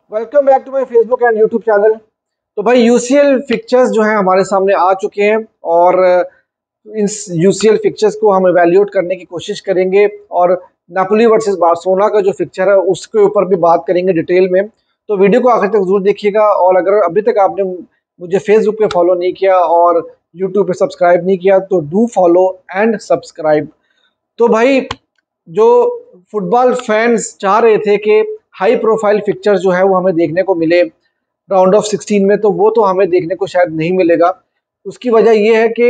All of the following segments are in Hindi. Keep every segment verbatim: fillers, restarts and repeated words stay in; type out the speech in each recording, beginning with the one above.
Welcome back to my Facebook and YouTube channel. तो भाई यूसीएल फिक्चर्स जो हैं हमारे सामने आ चुके हैं और इन यूसीएल फिक्चर्स को हम एवेल्यूएट करने की कोशिश करेंगे और नापोली वर्सेस बार्सिलोना का जो फिक्चर है उसके ऊपर भी बात करेंगे डिटेल में। तो वीडियो को आखिर तक जरूर देखिएगा और अगर अभी तक आपने मुझे फेसबुक पे फॉलो नहीं किया और यूट्यूब पे सब्सक्राइब नहीं किया तो डू फॉलो एंड सब्सक्राइब। तो भाई जो फुटबॉल फैंस चाह रहे थे कि हाई प्रोफाइल फिक्चर जो है वो हमें देखने को मिले राउंड ऑफ सिक्सटीन में, तो वो तो हमें देखने को शायद नहीं मिलेगा। उसकी वजह ये है कि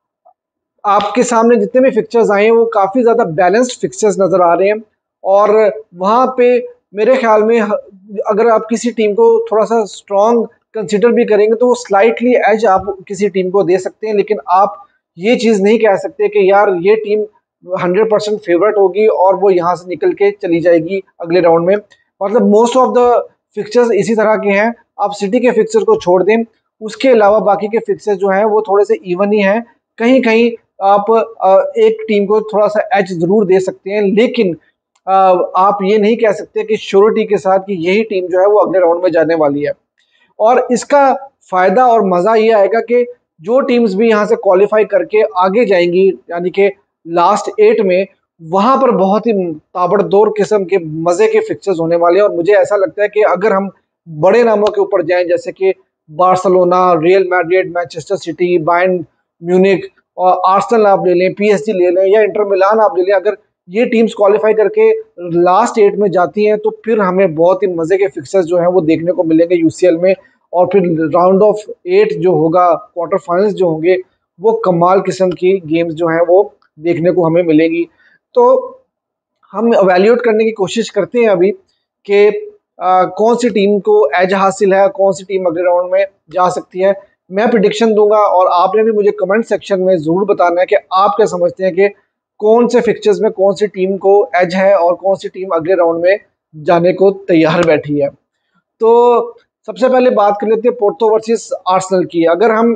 आपके सामने जितने भी फिक्चर्स आए हैं वो काफ़ी ज़्यादा बैलेंस्ड फिक्चर्स नज़र आ रहे हैं और वहाँ पे मेरे ख्याल में अगर आप किसी टीम को थोड़ा सा स्ट्रॉन्ग कंसिडर भी करेंगे तो वो स्लाइटली एज आप किसी टीम को दे सकते हैं, लेकिन आप ये चीज़ नहीं कह सकते कि यार ये टीम हंड्रेड परसेंट फेवरेट होगी और वो यहाँ से निकल के चली जाएगी अगले राउंड में। मतलब मोस्ट ऑफ द फिक्चर्स इसी तरह के हैं। आप सिटी के फिक्चर को छोड़ दें, उसके अलावा बाकी के फिक्चर्स जो हैं वो थोड़े से इवन ही हैं। कहीं कहीं आप एक टीम को थोड़ा सा एज जरूर दे सकते हैं, लेकिन आप ये नहीं कह सकते कि श्योरिटी के साथ कि यही टीम जो है वो अगले राउंड में जाने वाली है। और इसका फायदा और मजा ये आएगा कि जो टीम्स भी यहाँ से क्वालिफाई करके आगे जाएंगी यानी कि लास्ट एट में, वहां पर बहुत ही ताबड़तोड़ किस्म के मजे के फिक्चर्स होने वाले हैं। और मुझे ऐसा लगता है कि अगर हम बड़े नामों के ऊपर जाएं जैसे कि Barcelona, Real Madrid, Manchester City, Bayern Munich और आर्सेनल आप ले लें, पीएसजी ले लें या इंटर मिलान आप ले लें, अगर ये टीम्स क्वालिफाई करके लास्ट एट में जाती हैं तो फिर हमें बहुत ही मजे के फिक्चर्स जो हैं वो देखने को मिलेंगे यूसीएल में। और फिर राउंड ऑफ एट जो होगा, क्वार्टर फाइनल्स जो होंगे, वो कमाल किस्म की गेम्स जो हैं वो देखने को हमें मिलेगी। तो हम एवेल्यूएट करने की कोशिश करते हैं अभी कि कौन सी टीम को एज हासिल है, कौन सी टीम अगले राउंड में जा सकती है। मैं प्रिडिक्शन दूंगा और आपने भी मुझे कमेंट सेक्शन में ज़रूर बताना है कि आप क्या समझते हैं कि कौन से फिक्चर्स में कौन सी टीम को एज है और कौन सी टीम अगले राउंड में जाने को तैयार बैठी है। तो सबसे पहले बात कर लेते हैं पोर्तो वर्सेस आर्सेनल की। अगर हम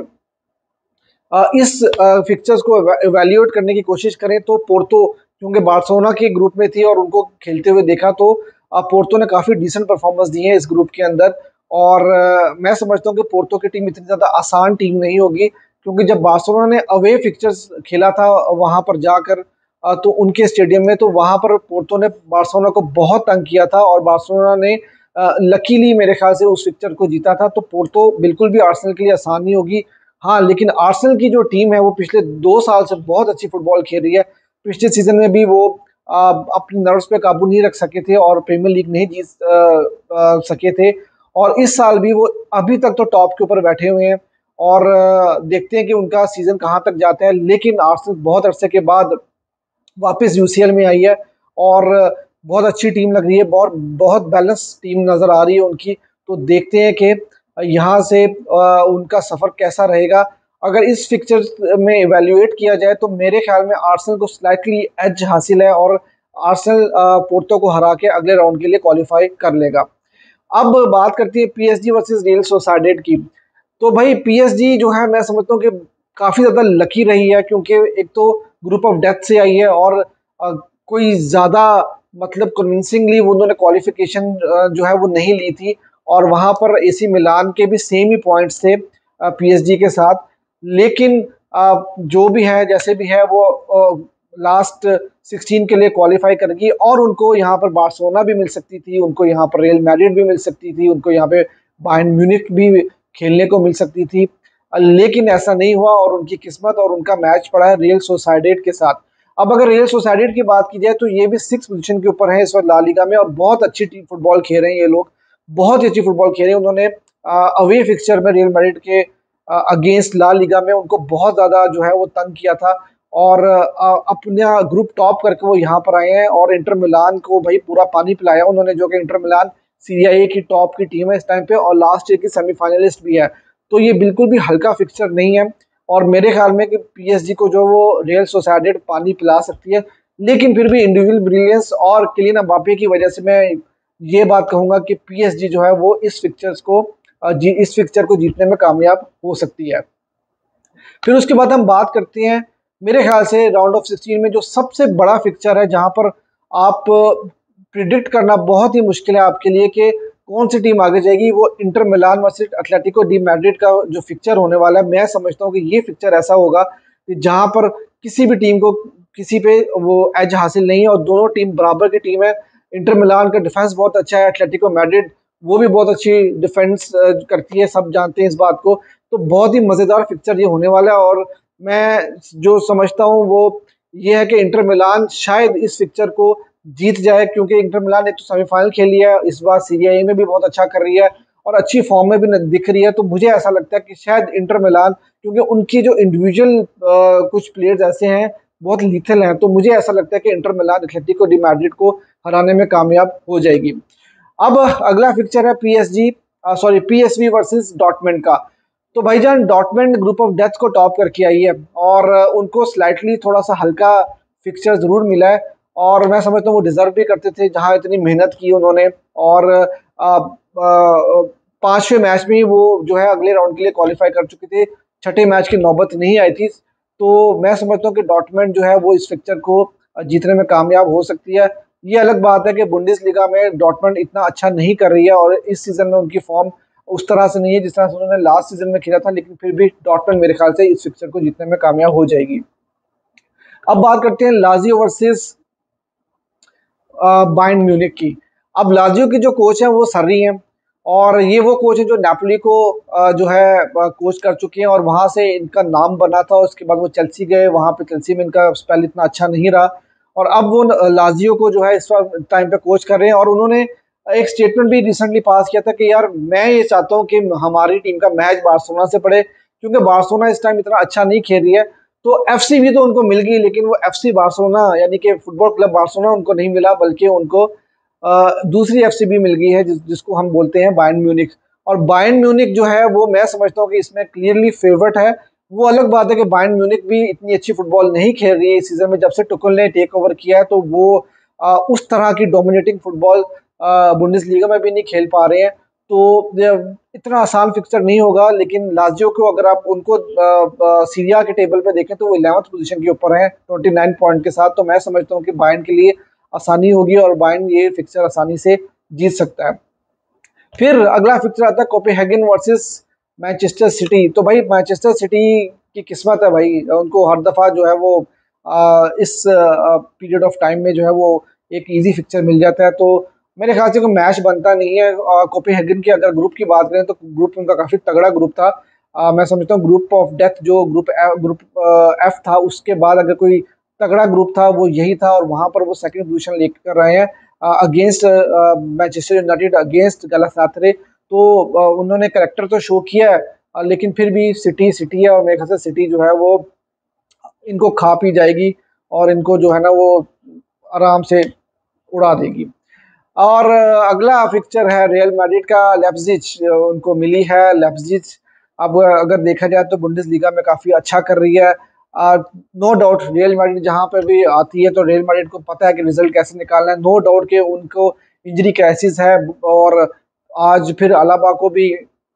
इस फिक्चर्स को एवेल्यूएट करने की कोशिश करें तो पोर्तो क्योंकि बार्सिलोना के ग्रुप में थी और उनको खेलते हुए देखा, तो पोर्तो ने काफ़ी डिसेंट परफॉर्मेंस दी है इस ग्रुप के अंदर। और मैं समझता हूँ कि पोर्तो की टीम इतनी ज़्यादा आसान टीम नहीं होगी, क्योंकि जब बार्सिलोना ने अवे फिक्चर्स खेला था वहाँ पर जाकर तो उनके स्टेडियम में, तो वहाँ पर पोर्तो ने बार्सिलोना को बहुत तंग किया था और बार्सिलोना ने लकीली मेरे ख्याल से उस फिक्चर को जीता था। तो पोर्तो बिल्कुल भी आर्सेनल के लिए आसान नहीं होगी। हाँ, लेकिन आर्सेनल की जो टीम है वो पिछले दो साल से बहुत अच्छी फुटबॉल खेल रही है। पिछले सीजन में भी वो आ, अपने नर्व्स पे काबू नहीं रख सके थे और प्रीमियर लीग नहीं जीत सके थे, और इस साल भी वो अभी तक तो टॉप के ऊपर बैठे हुए हैं और आ, देखते हैं कि उनका सीजन कहाँ तक जाता है। लेकिन आर्सेनल बहुत अरसे के बाद वापस यूसीएल में आई है और बहुत अच्छी टीम लग रही है, बहुत बहुत बैलेंस टीम नज़र आ रही है उनकी। तो देखते हैं कि यहाँ से आ, उनका सफ़र कैसा रहेगा। अगर इस फिक्चर में एवेल्यूएट किया जाए तो मेरे ख्याल में आर्सेनल को स्लाइटली एज हासिल है और आर्सेनल पोर्तो को हरा के अगले राउंड के लिए क्वालिफाई कर लेगा। अब बात करती है पीएसजी वर्सेस रियल सोसाइडेड की। तो भाई पीएसजी जो है मैं समझता हूँ कि काफ़ी ज़्यादा लकी रही है, क्योंकि एक तो ग्रुप ऑफ डेथ से आई है और आ, कोई ज़्यादा मतलब कन्विंसिंगली उन्होंने क्वालिफिकेशन जो है वो नहीं ली थी और वहाँ पर एसी मिलान के भी सेम ही पॉइंट्स थे पीएसजी के साथ। लेकिन जो भी है जैसे भी है वो लास्ट सिक्सटीन के लिए क्वालिफाई करेगी और उनको यहाँ पर बार्सिलोना भी मिल सकती थी, उनको यहाँ पर रियल मैड्रिड भी मिल सकती थी, उनको यहाँ पे बायर्न म्यूनिख भी खेलने को मिल सकती थी। लेकिन ऐसा नहीं हुआ और उनकी किस्मत और उनका मैच पड़ा है रियल सोसाइडेड के साथ। अब अगर रियल सोसाइडेड की बात की जाए तो ये भी सिक्स पोजीशन के ऊपर है इस वक्त ला लीगा में और बहुत अच्छी टीम फुटबॉल खेल रहे हैं। ये लोग बहुत ही अच्छी फुटबॉल खेल रहे हैं। उन्होंने अवे फिक्चर में रियल मैड्रिड के अगेंस्ट ला लीगा में उनको बहुत ज़्यादा जो है वो तंग किया था और अपना ग्रुप टॉप करके वो यहाँ पर आए हैं और इंटर मिलान को भाई पूरा पानी पिलाया उन्होंने, जो कि इंटर मिलान सीरिया ए की टॉप की टीम है इस टाइम पे और लास्ट ईयर की सेमीफाइनलिस्ट भी है। तो ये बिल्कुल भी हल्का फिक्चर नहीं है और मेरे ख्याल में कि पीएसजी को जो वो रियल सोसाइडेड पानी पिला सकती है। लेकिन फिर भी इंडिविजुअल ब्रिलियंस और किलियन एम्बापे की वजह से मैं ये बात कहूँगा कि पीएसजी जो है वो इस फिक्चर्स को जी इस फिक्चर को जीतने में कामयाब हो सकती है। फिर उसके बाद हम बात करते हैं मेरे ख्याल से राउंड ऑफ सिक्सटीन में जो सबसे बड़ा फिक्चर है, जहां पर आप प्रिडिक्ट करना बहुत ही मुश्किल है आपके लिए कि कौन सी टीम आगे जाएगी, वो Inter Milan versus Atletico de Madrid का जो फिक्चर होने वाला है, मैं समझता हूँ कि ये फिक्चर ऐसा होगा कि जहां पर किसी भी टीम को किसी पे वो एज हासिल नहीं है और दोनों टीम बराबर की टीम है। इंटर मिलान का डिफेंस बहुत अच्छा है, एटलेटिको मैड्रिड वो भी बहुत अच्छी डिफेंस करती है, सब जानते हैं इस बात को। तो बहुत ही मज़ेदार फिक्चर ये होने वाला है और मैं जो समझता हूँ वो ये है कि इंटर मिलान शायद इस फिक्चर को जीत जाए, क्योंकि इंटर मिलान एक तो सेमीफाइनल खेली है, इस बार सीरिया ए में भी बहुत अच्छा कर रही है और अच्छी फॉर्म में भी दिख रही है। तो मुझे ऐसा लगता है कि शायद इंटर मिलान, क्योंकि उनकी जो इंडिविजुअल कुछ प्लेयर्स ऐसे हैं बहुत लीथल हैं, तो मुझे ऐसा लगता है कि Inter Milan Atletico de Madrid को हराने में कामयाब हो जाएगी। अब अगला फिक्चर है PSG sorry PSV versus Dortmund का। तो भाईजान डॉर्टमुंड ग्रुप ऑफ डेथ को टॉप करके आई है और उनको स्लाइटली थोड़ा सा हल्का फिक्चर जरूर मिला है और मैं समझता हूँ वो डिजर्व भी करते थे, जहाँ इतनी मेहनत की उन्होंने और पांचवें मैच में वो जो है अगले राउंड के लिए क्वालिफाई कर चुके थे, छठे मैच की नौबत नहीं आई थी। तो मैं समझता हूँ कि डॉर्टमुंड जो है वो इस फिक्चर को जीतने में कामयाब हो सकती है। ये अलग बात है कि बुंडेसलीगा में डॉर्टमुंड इतना अच्छा नहीं कर रही है और इस सीजन में उनकी फॉर्म उस तरह से नहीं है जिस तरह से उन्होंने लास्ट सीजन में खेला था, लेकिन फिर भी डॉर्टमुंड मेरे ख्याल से इस फिक्चर को जीतने में कामयाब हो जाएगी। अब बात करते हैं लाजियो वर्सेस बायर्न म्यूनिख की। अब लाजियो की जो कोच है वो सर्री हैं और ये वो कोच है जो नेपोली को जो है कोच कर चुके हैं और वहाँ से इनका नाम बना था। उसके बाद वो चेल्सी गए, वहाँ पे चेल्सी में इनका स्पेल इतना अच्छा नहीं रहा और अब वो लाजियो को जो है इस टाइम पे कोच कर रहे हैं और उन्होंने एक स्टेटमेंट भी रिसेंटली पास किया था कि यार मैं ये चाहता हूँ कि हमारी टीम का मैच बार्सिलोना से पड़े, क्योंकि बार्सिलोना इस टाइम इतना अच्छा नहीं खेल रही है। तो एफसी भी तो उनको मिल गई, लेकिन वो एफसी बार्सिलोना यानी कि फुटबॉल क्लब बार्सिलोना उनको नहीं मिला, बल्कि उनको आ, दूसरी एफसी भी मिल गई है जिस, जिसको हम बोलते हैं बायर्न म्यूनिख। और बायर्न म्यूनिख जो है वो मैं समझता हूँ कि इसमें क्लियरली फेवरेट है। वो अलग बात है कि बायर्न म्यूनिख भी इतनी अच्छी फुटबॉल नहीं खेल रही है इस सीजन में, जब से टुकल ने टेक ओवर किया है तो वो आ, उस तरह की डोमिनेटिंग फुटबॉल बुंडेसलीगा में भी नहीं खेल पा रहे हैं। तो इतना आसान फिक्सर नहीं होगा, लेकिन लाजियो को अगर आप उनको सीरिया के टेबल पे देखें तो वो इलेवंथ पोजीशन के ऊपर है उनतीस पॉइंट के साथ। तो मैं समझता हूँ कि बायर्न के लिए आसानी होगी और बायर्न ये फिक्सर आसानी से जीत सकता है। फिर अगला फिक्सर आता है कोपेनहेगन वर्सेस मैनचेस्टर सिटी। तो भाई मैनचेस्टर सिटी की किस्मत है भाई, उनको हर दफ़ा जो है वो आ, इस पीरियड ऑफ टाइम में जो है वो एक इजी फिक्सर मिल जाता है। तो मेरे ख्याल से कोई मैच बनता नहीं है। कोपेनहेगन की अगर ग्रुप की बात करें तो ग्रुप उनका काफ़ी तगड़ा ग्रुप था। आ, मैं समझता हूँ ग्रुप ऑफ डेथ जो ग्रुप एफ, ग्रुप एफ था उसके बाद अगर कोई तगड़ा ग्रुप था वो यही था और वहाँ पर वो सेकंड पोजीशन लेकर रहे हैं against Manchester United, against Galatasaray. तो uh, उन्होंने करेक्टर तो शो किया है, uh, लेकिन फिर भी सिटी सिटी है और मेरे ख्याल से सिटी जो है वो इनको खा पी जाएगी और इनको जो है ना वो आराम से उड़ा देगी। और uh, अगला फिक्चर है रियल मैड्रिड का, लेप्जिग उनको मिली है। लेप्जिग अब अगर देखा जाए तो बुंडेसलीगा में काफ़ी अच्छा कर रही है। नो डाउट रियल मैड्रिड जहाँ पर भी आती है तो रियल मैड्रिड को पता है कि रिजल्ट कैसे निकालना है। नो डाउट के उनको इंजरी क्राइसिस है और आज फिर अलाबा को भी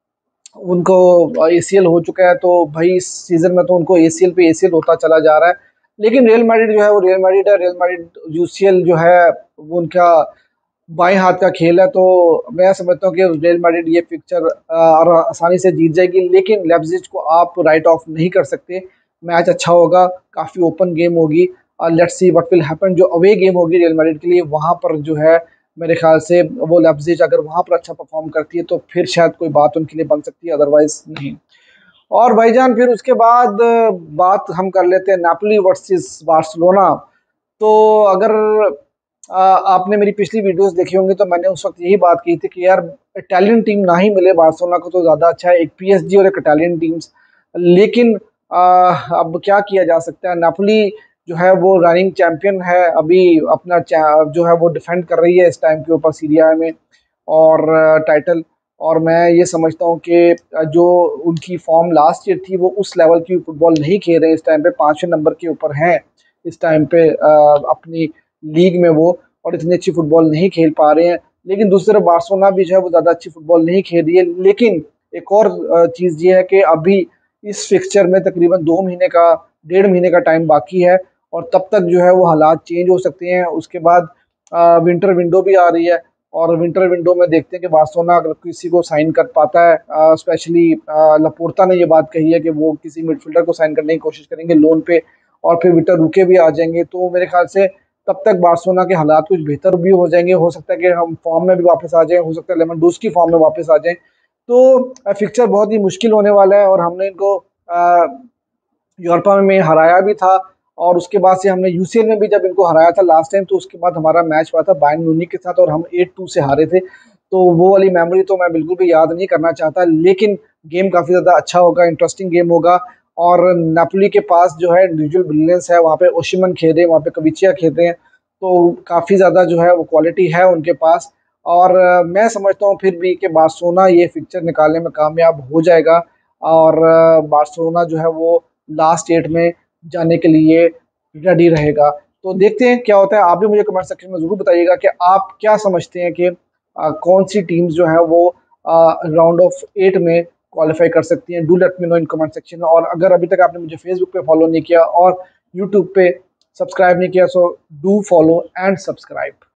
उनको एसीएल हो चुका है। तो भाई इस सीजन में तो उनको एसीएल पे एसीएल होता चला जा रहा है। लेकिन रियल मैड्रिड जो है वो रियल मैड्रिड है। रियल मैड्रिड यूसीएल जो है वो उनका बाएं हाथ का खेल है। तो मैं समझता हूँ कि रियल मैड्रिड ये पिक्चर आसानी से जीत जाएगी, लेकिन लेप्जिग को आप राइट ऑफ नहीं कर सकते। मैच अच्छा होगा, काफ़ी ओपन गेम होगी और let's see what will happen. जो अवे गेम होगी रियल मैड्रिड के लिए वहाँ पर जो है मेरे ख्याल से वो लेप्जिग अगर वहाँ पर अच्छा परफॉर्म करती है तो फिर शायद कोई बात उनके लिए बन सकती है, अदरवाइज नहीं। और भाईजान फिर उसके बाद बात हम कर लेते हैं नापोली वर्सेस बार्सिलोना। तो अगर आ, आपने मेरी पिछली वीडियोस देखी होंगी तो मैंने उस वक्त यही बात की थी कि यार इटालियन टीम ना ही मिले बार्सिलोना को तो ज़्यादा अच्छा है, एक पीएसजी और एक इटालियन टीम्स। लेकिन आ, अब क्या किया जा सकता है, नापोली जो है वो रनिंग चैंपियन है, अभी अपना जो है वो डिफेंड कर रही है इस टाइम के ऊपर सीरिया में और टाइटल। और मैं ये समझता हूँ कि जो उनकी फॉर्म लास्ट ईयर थी वो उस लेवल की फुटबॉल नहीं खेल रहे इस टाइम पे, पाँचवें नंबर के ऊपर हैं इस टाइम पे अपनी लीग में वो, और इतनी अच्छी फुटबॉल नहीं खेल पा रहे हैं। लेकिन दूसरी तरफ बार्सिलोना भी जो है वो ज़्यादा अच्छी फुटबॉल नहीं खेल रही है। लेकिन एक और चीज़ ये है कि अभी इस फिक्चर में तकरीबन दो महीने का डेढ़ महीने का टाइम बाकी है और तब तक जो है वो हालात चेंज हो सकते हैं। उसके बाद विंटर विंडो भी आ रही है और विंटर विंडो में देखते हैं कि बार्सिलोना अगर किसी को साइन कर पाता है, स्पेशली लपोर्ता ने ये बात कही है कि वो किसी मिडफील्डर को साइन करने की कोशिश करेंगे लोन पे, और फिर विक्टर रूके भी आ जाएंगे, तो मेरे ख्याल से तब तक बार्सिलोना के हालात कुछ बेहतर भी हो जाएंगे। हो सकता है कि हम फॉर्म में भी वापस आ जाएं, हो सकता है लेवेंडोस्की फॉर्म में वापस आ जाएं। तो फिक्चर बहुत ही मुश्किल होने वाला है, और हमने इनको यूरोपा में हराया भी था, और उसके बाद से हमने यूसीएल में भी जब इनको हराया था लास्ट टाइम, तो उसके बाद हमारा मैच हुआ था बायर्न म्यूनिख के साथ और हम एट टू से हारे थे। तो वो वाली मेमोरी तो मैं बिल्कुल भी याद नहीं करना चाहता, लेकिन गेम काफ़ी ज़्यादा अच्छा होगा, इंटरेस्टिंग गेम होगा। और नापोली के पास जो है इंडिविजुअल ब्रिलियंस है, वहाँ पे ओशिमन खेल रहे हैं, वहाँ पे कविचिया खेल रहे हैं, तो काफ़ी ज़्यादा जो है वो क्वालिटी है उनके पास। और अ, मैं समझता हूँ फिर भी कि बार्सिलोना ये फिक्चर निकालने में कामयाब हो जाएगा, और अ, बार्सिलोना जो है वो लास्ट एट में जाने के लिए रेडी रहेगा। तो देखते हैं क्या होता है। आप भी मुझे कमेंट सेक्शन में ज़रूर बताइएगा कि आप क्या समझते हैं कि अ, कौन सी टीम्स जो है वो राउंड ऑफ एट में क्वालिफाई कर सकती हैं। Do let me know in comment section में। और अगर अभी तक आपने मुझे फेसबुक पे फॉलो नहीं किया और यूट्यूब पे सब्सक्राइब नहीं किया, so do follow and subscribe.